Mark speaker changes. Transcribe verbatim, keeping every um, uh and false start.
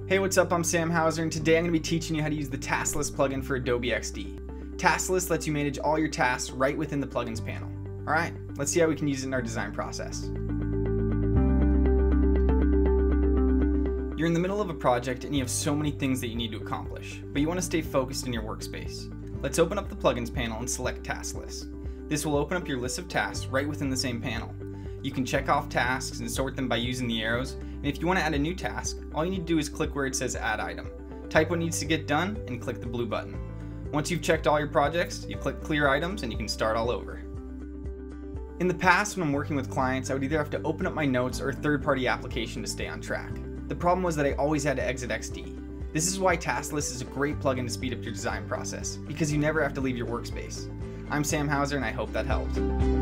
Speaker 1: Hey, what's up? I'm Sam Hauser, and today I'm going to be teaching you how to use the Task List plugin for Adobe X D. Task List lets you manage all your tasks right within the plugins panel. Alright, let's see how we can use it in our design process. You're in the middle of a project and you have so many things that you need to accomplish, but you want to stay focused in your workspace. Let's open up the plugins panel and select Task List. This will open up your list of tasks right within the same panel. You can check off tasks and sort them by using the arrows, and if you want to add a new task, all you need to do is click where it says Add Item. Type what needs to get done and click the blue button. Once you've checked all your projects, you click Clear Items and you can start all over. In the past, when I'm working with clients, I would either have to open up my notes or a third-party application to stay on track. The problem was that I always had to exit X D. This is why Task List is a great plugin to speed up your design process, because you never have to leave your workspace. I'm Sam Hauser and I hope that helped.